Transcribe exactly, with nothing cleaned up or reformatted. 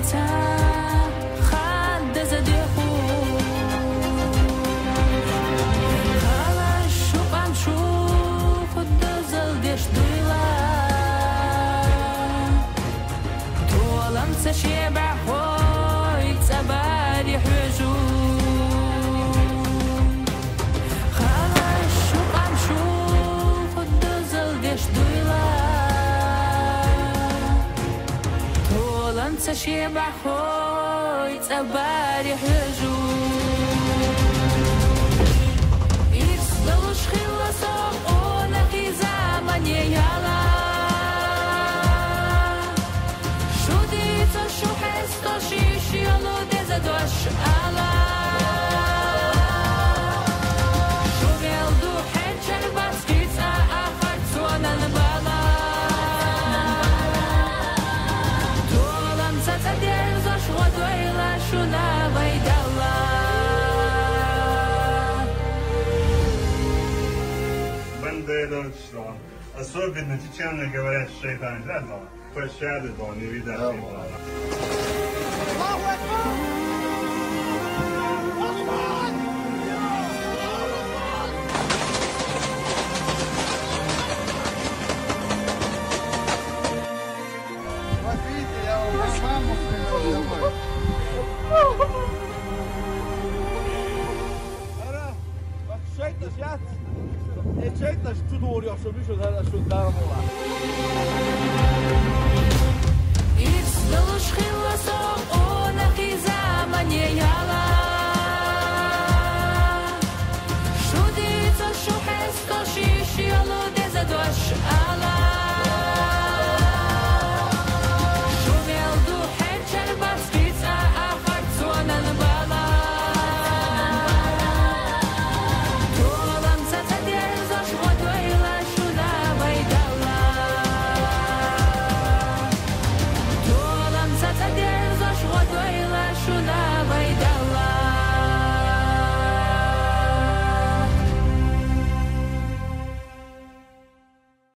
شيبع خوي تباري حجو يرسلوش خلصوا قولك زمن يلا شو ديتو شو حستو شيش يلو دزدوش ألا شو بيلدو حجر بس كيسا آخر تونا نبالا Особенно чеченцы говорят, что шайтан жадного. Пощады, то не видать. Смотрите, я вам рекламу привел домой. Şeytaş yat. E şeytaş tutuyor yaşamış o da şu darmola.